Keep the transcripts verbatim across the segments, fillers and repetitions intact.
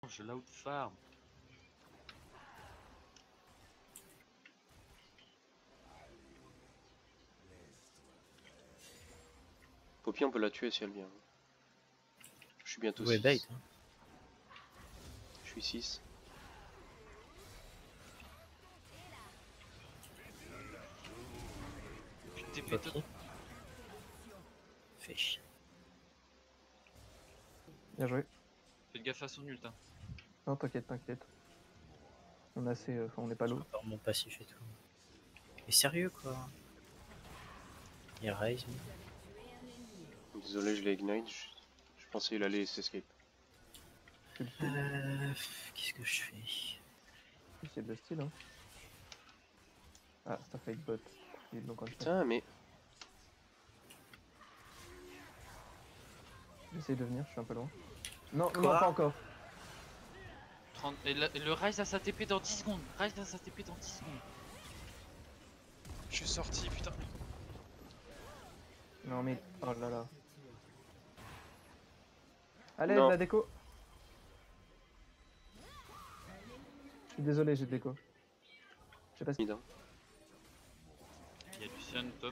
Je l'out farm. Poppy, on peut la tuer si elle vient. Je suis bientôt Ouais, six. bait. Hein. Je suis six. T'es Poppy. pété. Fais chier. Bien joué. Fais gaffe à son ult. Hein. Non, t'inquiète, t'inquiète. On est assez. Enfin, on n'est pas low. Encore mon passif et tout. Mais sérieux quoi. Il raise. Désolé, je l'ai ignite. Je... je pensais qu'il allait s'escape. Euh, Qu'est-ce que je fais? C'est de style, hein. Ah, c'est un fake bot. Il est donc en Putain, mais. J'essaie de venir, je suis un peu loin. Non, Quoi? non, pas encore. trente... Et, la... et le Ryze a sa T P dans dix secondes. Ryze a sa T P dans dix secondes. Je suis sorti, putain. Non, mais. Oh là là. Allez, Non. de la déco. Je suis désolé, j'ai de déco. Je sais pas si. Mid, hein. Il y a Lucian top.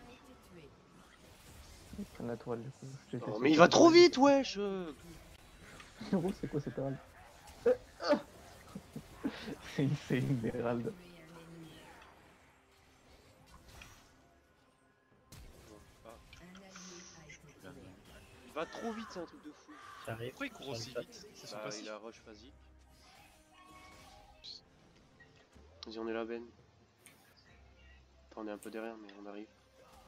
Ils prennent la tourelle du coup. Je Oh, mais il va trop vite, wesh. Gros, c'est quoi cette herald? C'est une, c'est une herald. Il va trop vite, c'est un truc de fou. J'arrive. Pourquoi il court aussi vite? C'est son Bah, passif. il a rush phasique. Vas-y, on est là, Ben. Enfin, on est un peu derrière, mais on arrive.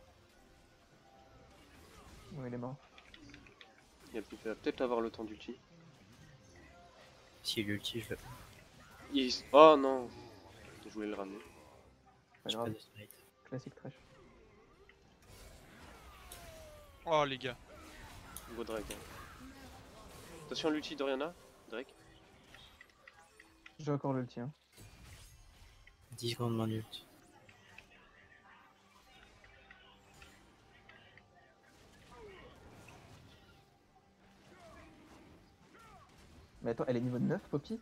Bon, il est mort. Il va peut-être avoir le temps d'ulti. Si l'ulti, je veux. Il... Oh non. Je voulais le ramener. Pas J'ai pas grave. de smite. Classique trash. Oh les gars. Go Drake. Hein. Attention, l'ulti d'Oriana. Drake. J'ai encore l'ulti, hein. dix secondes mon ult. Mais attends, elle est niveau neuf, Poppy?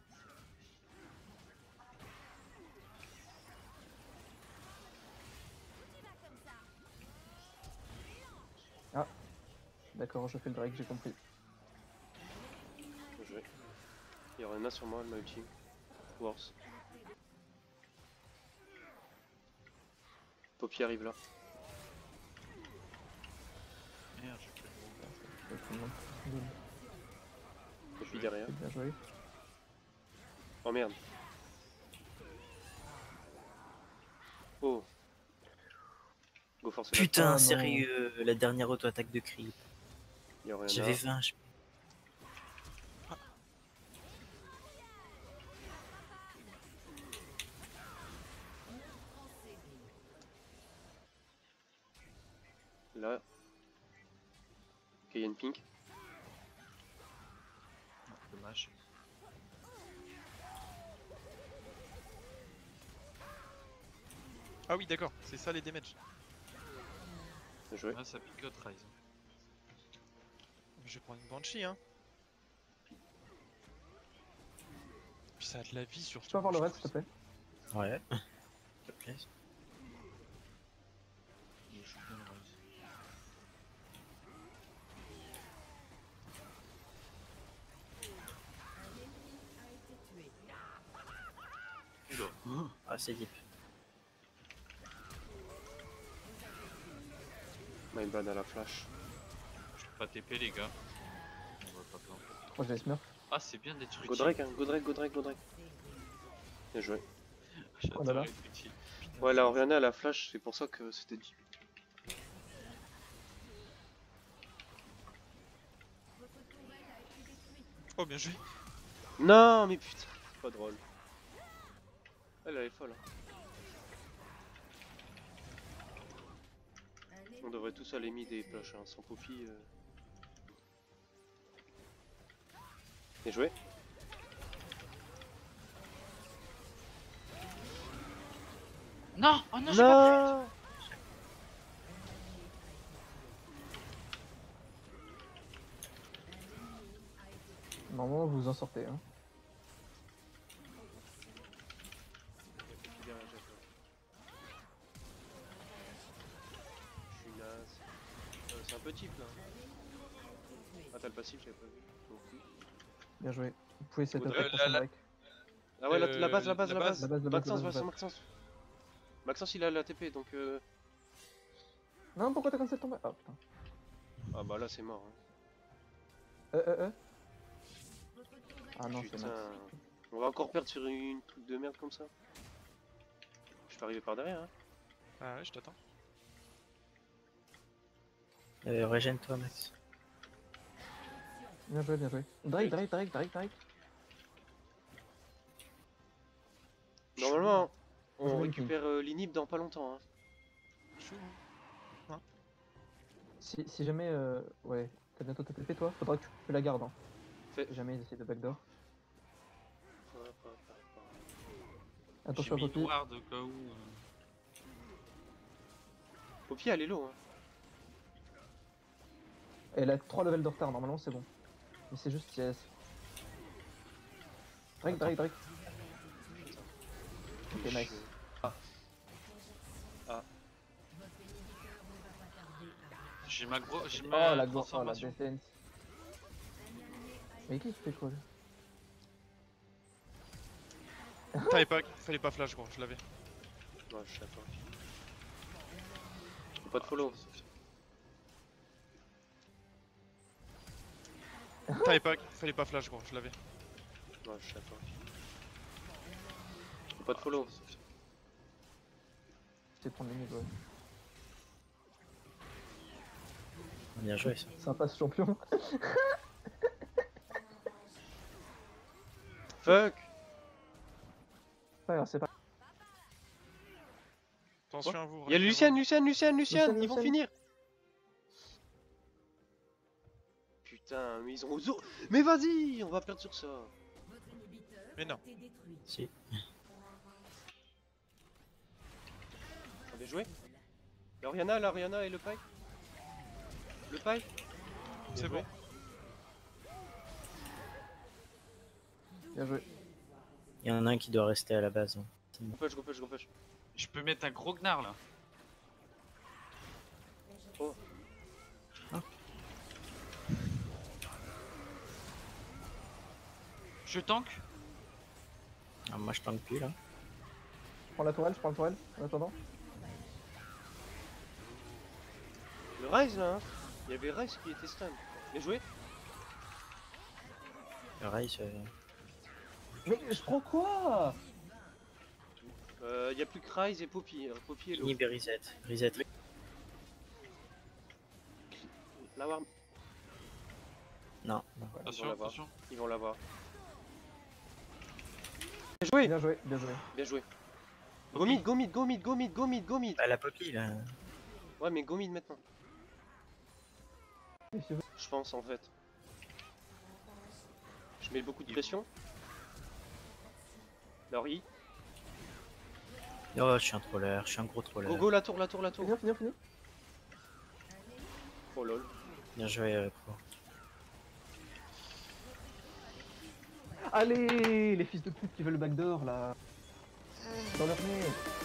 Ah. D'accord, je fais le Drake, j'ai compris. Bien joué. Il y aura Oriana sur moi, elle m'a ulti. Worse. Poppy arrive là. Merde, je fais le Je fais tout le monde. Boum. Poppy derrière. C'est bien joué. Oh merde. Oh. Go force la Putain, Ah, non. sérieux, la dernière auto-attaque de creep. Il y a Oriana. J'avais vingt. Je... Là. Cayenne Pink. Dommage. Ah oui, d'accord, c'est ça les damages. Bien joué. Ah, ça picote Ryze. Je vais prendre une Banshee, hein. Puis ça a de la vie sur. Je peux avoir le reste, s'il te plaît? Ouais. S'il te plaît. Il joue bien le Ryze. Oula. Ah, c'est deep. My bad à la flash. Je peux pas T P les gars. On va pas planter. Oh, j'ai les smurfs. Ah, c'est bien d'être utile. Go Drake, hein. Go Drake, go Drake, go Drake. Bien joué. J'adore Oh là là. être utile. Ouais, la Oriana à la flash, c'est pour ça que c'était dit. Oh, bien joué. Non, mais putain, c'est pas drôle. Elle, elle est folle. Hein. On devrait tous aller mid et push, hein. Sans Poppy. Euh... Bien joué. Non, oh non, j'ai pas Non. Normalement, vous vous en sortez, hein. petit là. Ah t'as le passif, j'avais pas vu. Non plus. Bien joué. Vous pouvez set up Euh, pour la- son la- break. Ah ouais, la, Euh, la base, la base, la la base. base. La base, la base, Maxence, la base, vas-y, la base. Maxence. Maxence, il a la T P donc. Euh... Non, pourquoi t'as cancel ton back? Ah putain. Ah bah là, c'est mort. Hein. Euh, euh, euh. Ah non, c'est Putain. Max. On va encore perdre sur une truc de merde comme ça. Je peux arriver par derrière. Hein. Ah ouais, je t'attends. Euh, Régène-toi, Max. Bien joué, bien joué. Drake, Drake, Drake, Drake, Drake. Normalement, on Jouer une récupère euh, l'inhib dans pas longtemps. Hein. Chou. hein. Si, si jamais, euh, ouais, t'as bientôt ta T P toi, faudra que tu la gardes. Hein. Fais- Si jamais ils essaient de backdoor. Hop, hop, hop, hop. J'ai Attention, mis Poppy. ward au cas où. euh. Poppy, elle est low. Hein. Elle a trois levels de retard, normalement c'est bon. Mais c'est juste yes. Drake, Drake, Drake. Ok, nice. J'ai ma gros. J'ai Oh ma la go, oh la transformation. défense. Mais qui se fait quoi Fallait pas, fallait pas flash, gros, je l'avais. Ouais, je sais pas. Faut pas de follow. Fallait pas, fallait pas flash, gros, je l'avais. Ouais, je sais pas. Faut pas de follow. C'est prendre les mid, ouais. Bien joué, ça. Sympa ce champion. Fuck. Ouais, alors c'est pas. Attention à vous. Y'a restez Lucienne, loin. Lucienne, Lucienne, Lucienne, Lucienne, ils vont Lucienne. finir. Putain, mais ils ont ozo. Mais vas-y, on va perdre sur ça. Mais non. Si. On va jouer. L'Oriana, l'Oriana et le Pai. Le Pai. C'est bon. Bien joué. Il y en a un qui doit rester à la base. hein. Go push, go push, go push. Je peux mettre un gros gnar là. Oh. Ah. Je tank. Ah, moi, je tank plus là. Je prends la tourelle, je prends la tourelle en attendant. Le Ryze là, hein. Il y avait Ryze qui était stun. Bien joué. Le Ryze, euh, Mais je prends quoi? Euh, il y a plus que Ryze et Poppy. Euh, Poppy et l'eau. inhib et reset. Reset. La war... Non. Ils vont Attention, l'avoir. attention. Ils vont l'avoir. Bien joué. Bien joué, bien joué. Bien joué. Go mid, go mid, go mid, go mid, go mid, go mid. Bah, la Poppy là. Ouais, mais go mid maintenant. Et si vous- Je pense en fait. Je mets beaucoup de pression. Laurie. Oh, je suis un troller, je suis un gros troller. Go go la tour, la tour, la tour. Fini, fini, fini. Oh lol. Bien joué, euh, Pro. Allez, les fils de pute qui veulent le backdoor là. Dans leur nez.